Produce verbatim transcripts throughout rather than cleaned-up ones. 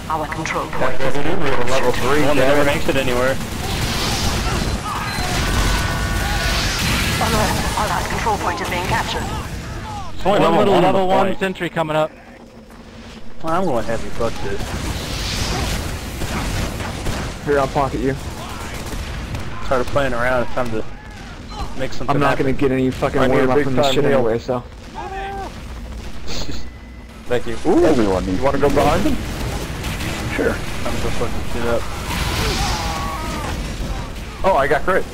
Our control point. That's good. We have a level three. One that never makes it anywhere. On Earth, our last control point is being captured. It's only One level little one level one point. sentry coming up. Well, I'm going heavy. Fuck this. Here, I'll pocket you. Tired of playing around. It's time to make something I'm not happen. gonna get any fucking I need warm a up big from this time shit heal. anyway, so. Thank you. Ooh, Everyone needs you wanna go behind him? Sure. I'm gonna go fucking shit up. Oh, I got crit.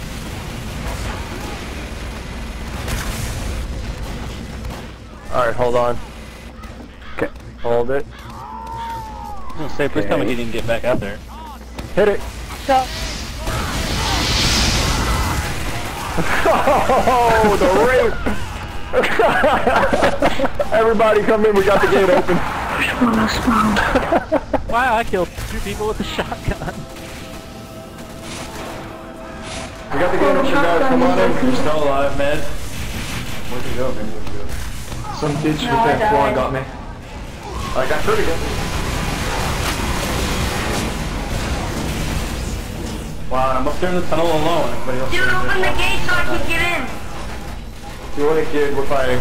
Alright, hold on. Okay. Hold it. I was gonna say, please tell me he didn't get back out there. Hit it. Go. Oh, the rape! Everybody come in, we got the gate open. Wow, I killed two people with a shotgun. We got the gate open, guys. Come on in. You're still alive, man. Where'd you go, man? Where'd you go? Some bitch with that claw got me. I got hurt again. Wow, I'm up there in the tunnel alone. Everybody else Dude, is open the there. gate so I can get in. You want a kid? We're fighting.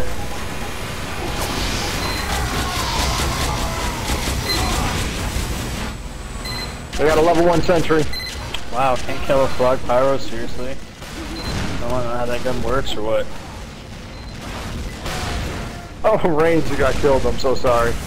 They got a level one sentry. Wow, can't kill a frog pyro, seriously? I don't know how that gun works or what. Oh, Reigns, you got killed. I'm so sorry.